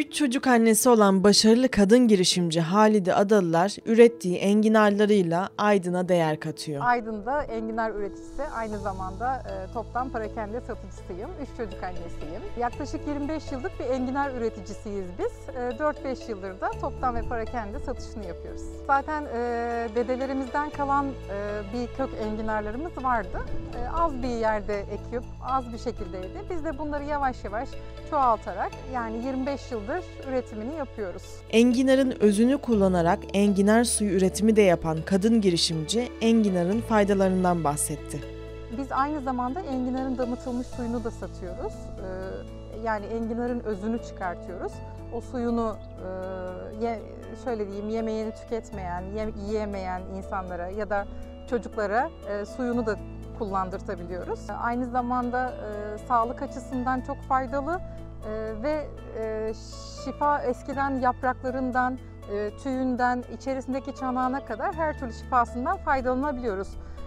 3 çocuk annesi olan başarılı kadın girişimci Halide Adalılar ürettiği enginarlarıyla Aydın'a değer katıyor. Aydın'da enginar üreticisi, aynı zamanda toptan perakende satıcısıyım. 3 çocuk annesiyim. Yaklaşık 25 yıllık bir enginar üreticisiyiz biz. 4-5 yıldır da toptan ve perakende satışını yapıyoruz. Zaten dedelerimizden kalan bir kök enginarlarımız vardı. Az bir yerde ekip, az bir şekildeydi. Biz de bunları yavaş yavaş çoğaltarak, yani 25 yıldır üretimini yapıyoruz. Enginarın özünü kullanarak enginar suyu üretimi de yapan kadın girişimci enginarın faydalarından bahsetti. Biz aynı zamanda enginarın damıtılmış suyunu da satıyoruz. Yani enginarın özünü çıkartıyoruz. O suyunu şöyle diyeyim, yemeyeni tüketmeyen, yiyemeyen insanlara ya da çocuklara suyunu da kullandırtabiliyoruz. Aynı zamanda sağlık açısından çok faydalı ve şifa, eskiden yapraklarından, tüyünden, içerisindeki çanağına kadar her türlü şifasından faydalanabiliyoruz.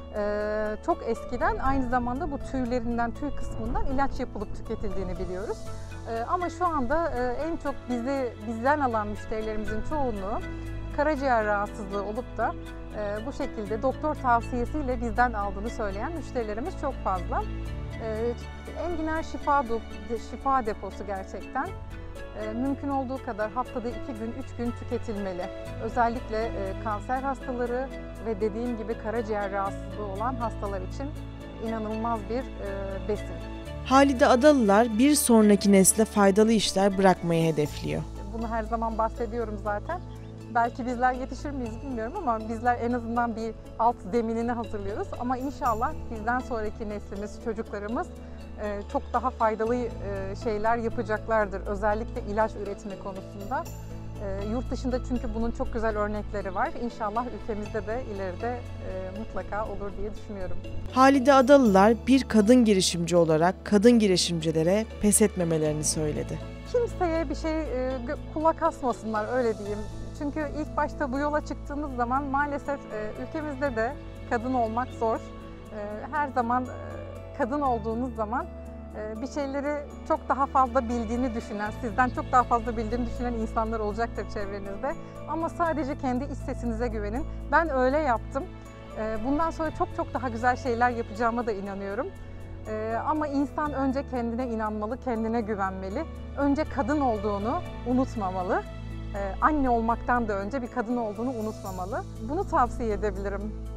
Çok eskiden aynı zamanda bu tüylerinden, tüy kısmından ilaç yapılıp tüketildiğini biliyoruz. Ama şu anda en çok bizden alan müşterilerimizin çoğunluğu karaciğer rahatsızlığı olup da bu şekilde doktor tavsiyesiyle bizden aldığını söyleyen müşterilerimiz çok fazla. Enginar şifa deposu gerçekten. Mümkün olduğu kadar haftada 2 gün, 3 gün tüketilmeli. Özellikle kanser hastaları ve dediğim gibi karaciğer rahatsızlığı olan hastalar için inanılmaz bir besin. Halide Adalılar bir sonraki nesle faydalı işler bırakmayı hedefliyor. Bunu her zaman bahsediyorum zaten. Belki bizler yetişir miyiz bilmiyorum ama bizler en azından bir alt zeminini hazırlıyoruz. Ama inşallah bizden sonraki neslimiz, çocuklarımız çok daha faydalı şeyler yapacaklardır. Özellikle ilaç üretimi konusunda. Yurt dışında çünkü bunun çok güzel örnekleri var. İnşallah ülkemizde de ileride mutlaka olur diye düşünüyorum. Halide Adalılar bir kadın girişimci olarak kadın girişimcilere pes etmemelerini söyledi. Kimseye bir şey kulak asmasınlar, öyle diyeyim. Çünkü ilk başta bu yola çıktığımız zaman maalesef ülkemizde de kadın olmak zor. Her zaman kadın olduğunuz zaman bir şeyleri çok daha fazla bildiğini düşünen, sizden çok daha fazla bildiğini düşünen insanlar olacaktır çevrenizde. Ama sadece kendi iç sesinize güvenin. Ben öyle yaptım. Bundan sonra çok daha güzel şeyler yapacağıma da inanıyorum. Ama insan önce kendine inanmalı, kendine güvenmeli. Önce kadın olduğunu unutmamalı. Anne olmaktan da önce bir kadın olduğunu unutmamalı. Bunu tavsiye edebilirim.